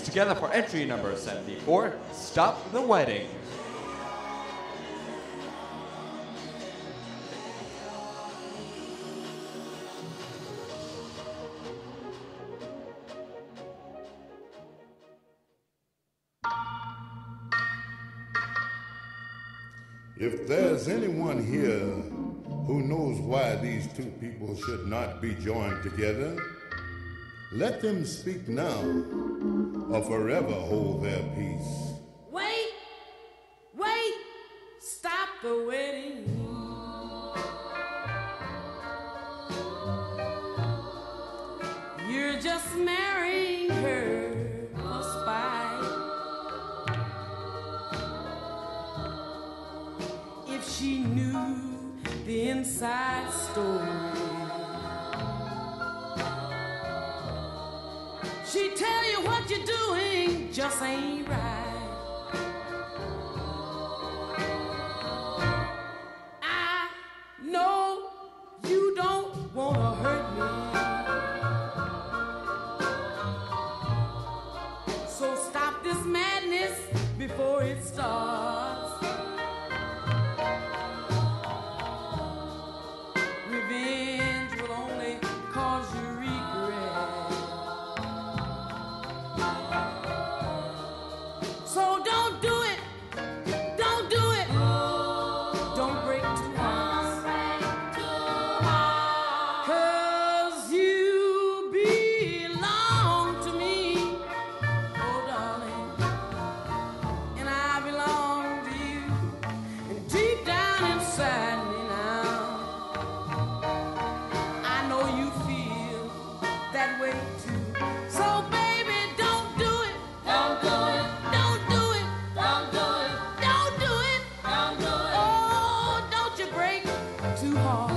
hands together for entry number 74, Stop the Wedding. If there's anyone here who knows why these two people should not be joined together, let them speak now or forever hold their peace. Wait, wait, stop the wedding. You're just marrying her for spite. If she knew the inside story, she'd tell you what you're doing just ain't right. I know you don't want to hurt me, so stop this madness before it starts. Revenge will only cause you regret. So don't do it. Don't do it. Don't break too hard. 'Cause you belong to me, oh darling, and I belong to you. And deep down inside me now, I know you feel that way too. So baby, don't do it. Don't do it. Don't do it. Don't do it. Don't do it. Don't do it. Oh, don't you break too hard.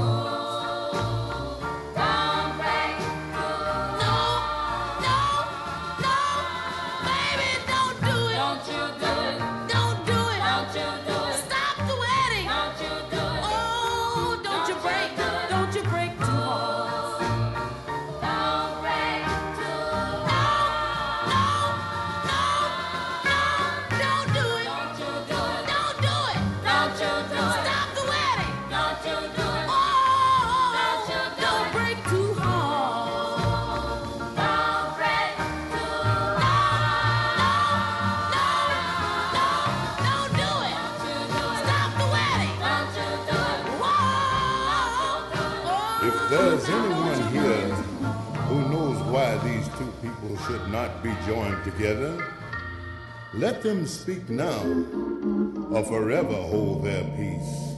Don't break too hard. No, no, no, baby, don't do it. Don't you do it. Don't do it. Don't you do it. Stop the wedding. Don't you do it. Oh, don't you break too hard. Don't break too hard. No, no, no, no, don't do it. Don't you do it. Don't do it. Don't you do it. Stop the wedding. Don't you do it. Oh, don't you do don't break too hard. Don't break too hard. No, no, no, don't do it. Don't you do it. Stop the wedding. Don't you do it. Whoa. If there's anyone here who knows why these two people should not be joined together, let them speak now or forever hold their peace.